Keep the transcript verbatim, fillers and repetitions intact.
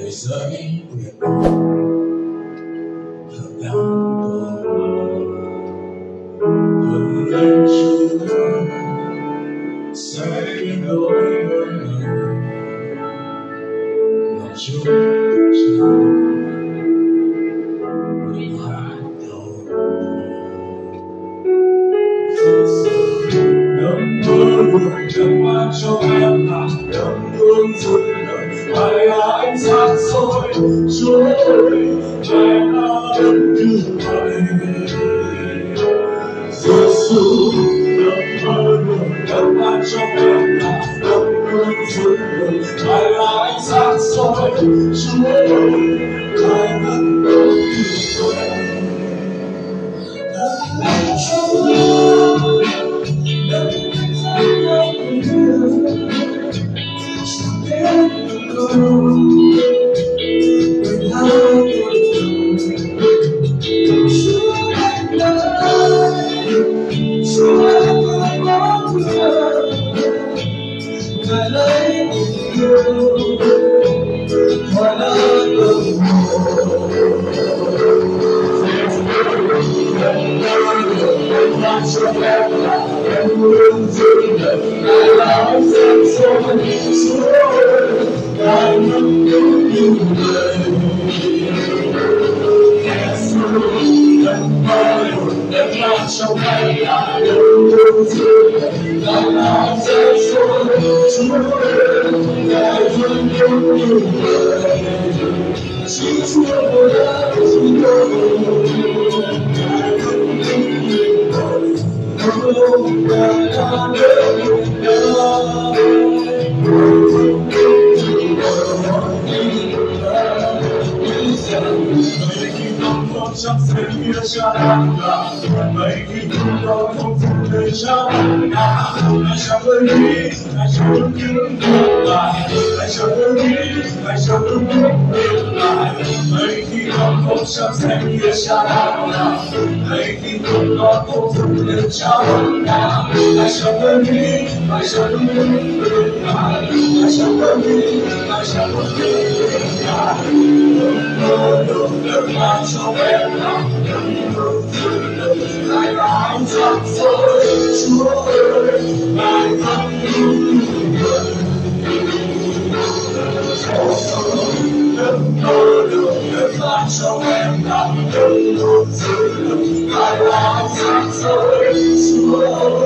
lời dẫn quyền thật đáng tôi tuần lên Chúa sẽ biến đổi mỗi ngày ngọc Chúa trong mình hát đầu Đấng mơ được Đấng ban cho em là Đấng luôn giữ lời ai là ánh sáng soi Chúa ơi Ngài là Đấng cứu vậy Giê-xu Đấng mơ được Đấng ban cho em là Đấng luôn giữ lời ai là ánh sáng soi Chúa ơi Ngài là Đấng cứu vậy Đấng ban cho trong tay là Đấng luôn giữ Ngài là Giê xu Chúa ơi Ngài vẫn luôn như vậy Chỉ Chúa đã chúng tôi Ngài vẫn luôn như vậy Không Ngài là Đấng Chắc sẽ kia cha đang là mấy khi chúng tôi không phụ đời cha đang là Ngài chẳng ơi nghĩ, Ngài chẳng ơi cứu tương lai Ngài chẳng ơi nghĩ, Ngài chẳng ơi cứu tương lai mấy khi con không chắc sẽ kia cha đang là mấy khi chúng tôi không phụ đời cha đang là Ngài chẳng ơi nghĩ, Ngài chẳng ơi cứu tương lai Ngài chẳng ơi nghĩ, Ngài chẳng ơi cứu tương lai mơ được Đấng ban cho em lòng Đấng luôn giữ lời Ngài là ánh sáng soi Chúa ơi Ngài vẫn luôn như vậy Đấng mơ được Đấng ban cho em lòng Đấng luôn giữ lời Ngài là ánh sáng soi Chúa ơi